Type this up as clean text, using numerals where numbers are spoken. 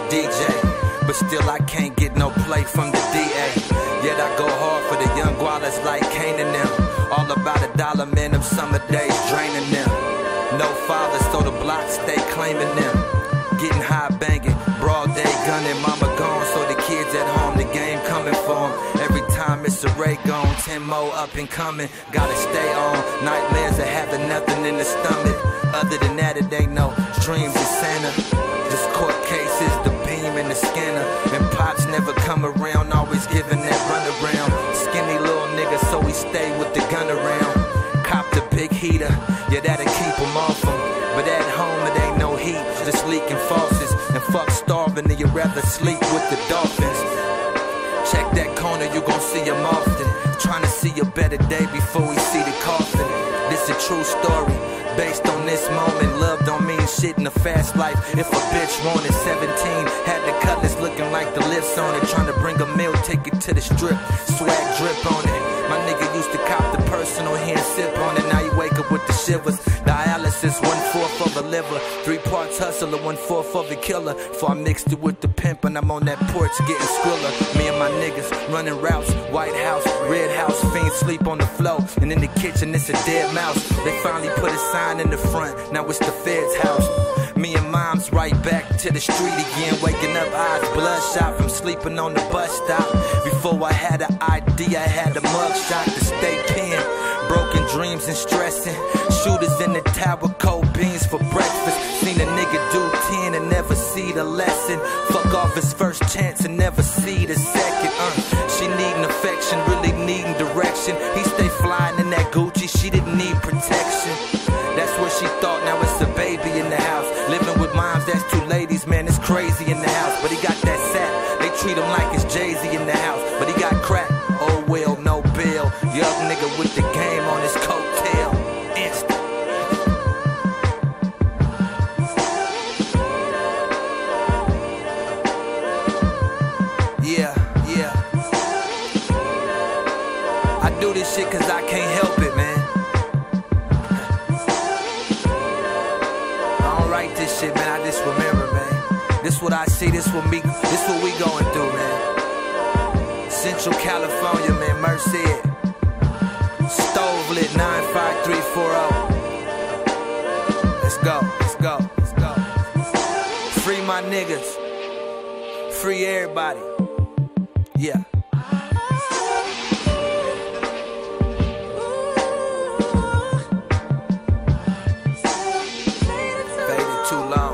DJ, but still I can't get no play from the DA. Yet I go hard for the young gualas like Kane and them. All about $1, man, them summer days draining them. No fathers, so the blocks stay claiming them. Getting high banging, broad day gunning. Mama gone, so the kids at home, the game coming for them. Every time it's a Ray gone, 10 more up and coming. Gotta stay on, nightmares of having nothing in the stomach. Other than that, it ain't no dreams of Santa. Just court cases, the beam and the scanner. And Pops never come around, always giving that runaround. Skinny little nigga, so we stay with the gun around. Cop the big heater, yeah, that'll keep him off him. But at home, it ain't no heat, just leaking faucets. And fuck starving, and you'd rather sleep with the dolphins. Check that corner, you gon' see him often. Trying to see a better day before we see the coffin. This a true story, based on this moment. Love don't mean shit in a fast life. If a bitch wanted 17, had the cutlass looking like the lifts on it. Trying to bring a meal, take it to the strip, swag drip on it. My nigga used to cop the personal here and sip on it. Now you wake up with the shivers. Dialysis, 1/4 of a liver. 3 parts hustler, 1/4 of a killer. Before I mixed it with the pimp and I'm on that porch getting skriller. Me and my niggas running routes. White House, Red House, fiends sleep on the floor. And in the kitchen it's a dead mouse. They finally put a sign in the front, now it's the Fed's house. Me and mom's right back to the street again. Waking up eyes bloodshot from sleeping on the bus stop. Before I had an ID, I had a mugshot to stay pinned. Broken dreams and stressing. Shooters in the tower, cold beans for breakfast. Seen a nigga do 10 and never see the lesson. Fuck off his first chance and never see the second. She needin' affection, really needin' direction. He stay flying in that Gucci, she didn't need protection. That's what she thought, now it's a baby in the house. Living with moms, that's 2 ladies, man, it's crazy in the house. But he got that sack, they treat him like it's Jay-Z in the house. But he got crack, oh well, no bill. Young nigga with the game on his coattail. Instant. Yeah. I do this shit cause I can't help it, man. I don't write this shit, man, I just remember, man. This what I see, this what we going through, man. Central California, man, Merced. Stove lit 95340. Let's go. Free my niggas. Free everybody. Yeah. Faded too long.